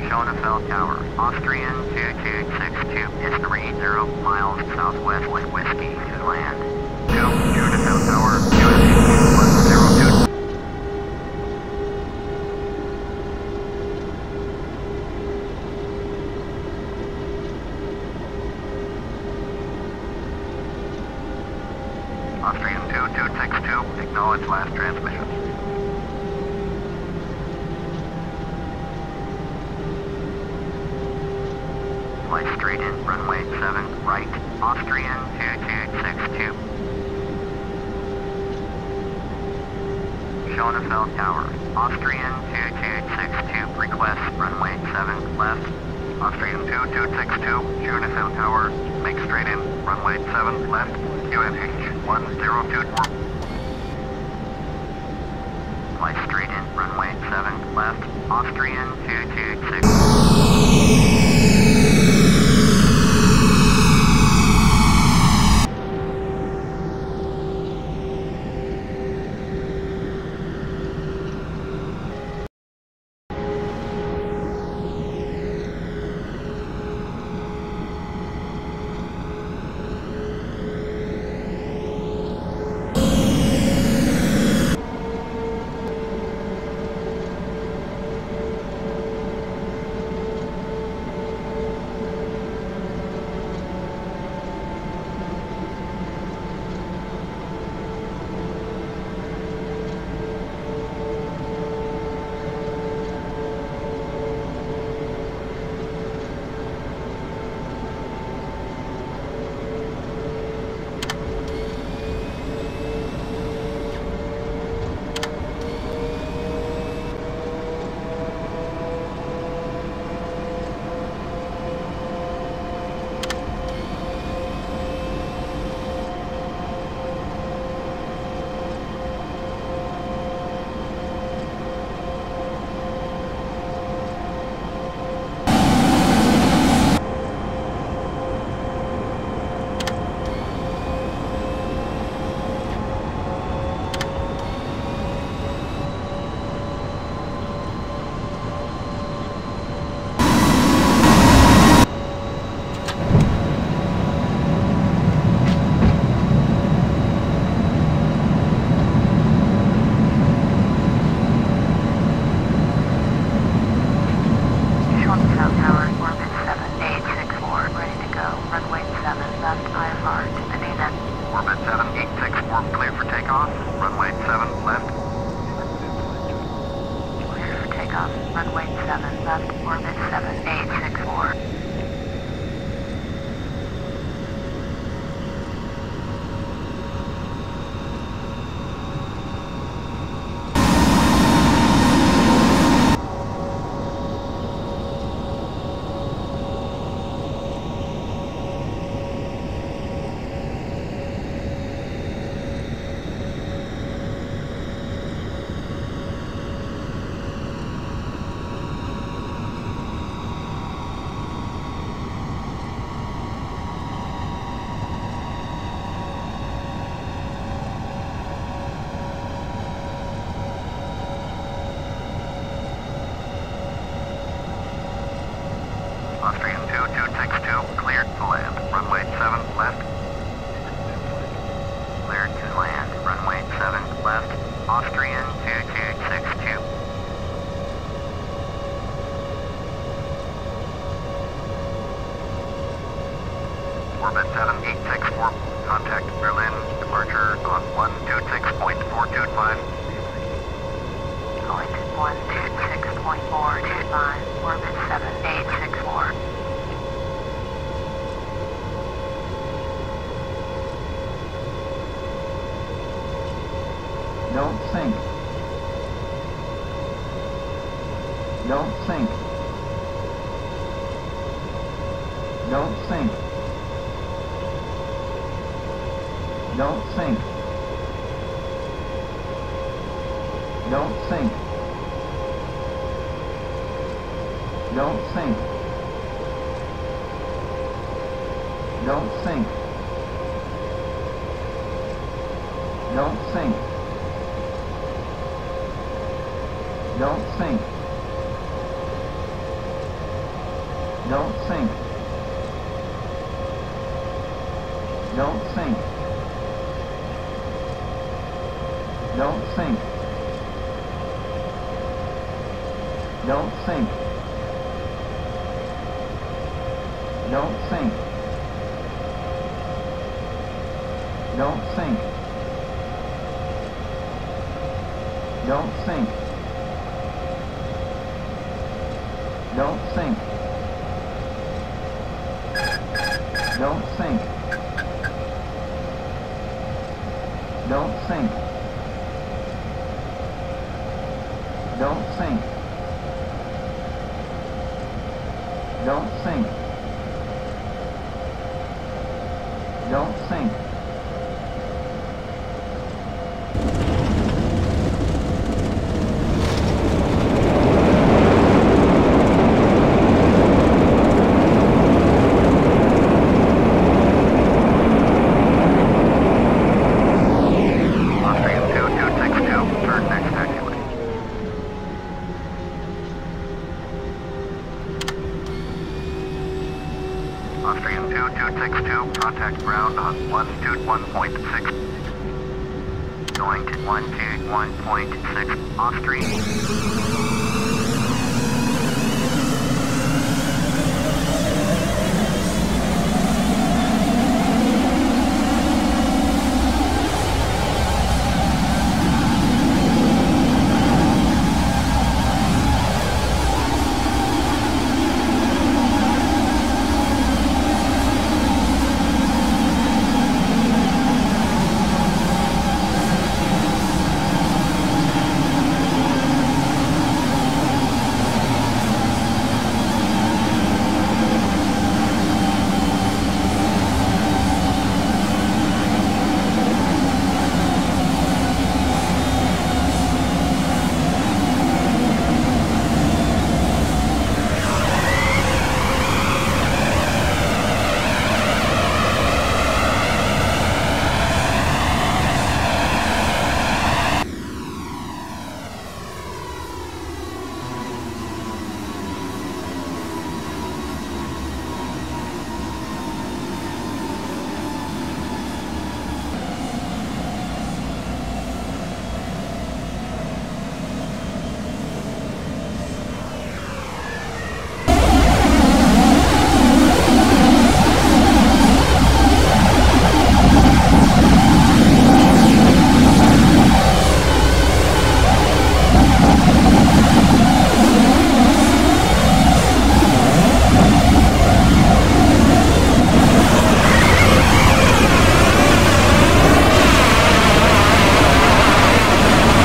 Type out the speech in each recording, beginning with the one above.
Schonefeld Tower, Austrian 2262 is 30 miles southwest with whiskey to land. 2, Schonefeld Tower, USH 102. Austrian 2262, acknowledge last transmission. Fly straight in, runway 7, right, Austrian 2262. Schonefeld Tower, Austrian 2262, request runway 7, left. Austrian 2262, Schonefeld Tower, make straight in, runway 7, left, UNH 1024. Fly straight in, runway 7, left, Austrian 226. Runway 7 left, orbit 7864. Austrian 2262, cleared to land. Runway 7 left. Cleared to land. Runway 7 left. Austrian 2262. Orbit 7864. Contact Berlin. Departure on 126.425. Going to 126.425. Orbit 7864. Don't sink. Don't sink. Don't sink. Don't sink. Don't sink. Don't sink. Don't sink. Don't sink. Don't sink. Don't sink. Don't sink. Don't sink. Don't sink. Don't sink. Don't sink. Don't sink. Don't sink. Don't sink. Don't sink. Don't sink. Don't sink. Don't sink. Austrian 2262, turn next taxiway. Austrian 2262, contact ground on 121.6. Going to 121.6, Austrian.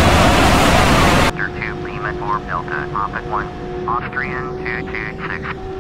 Delta, Moffett 1, Austrian 226.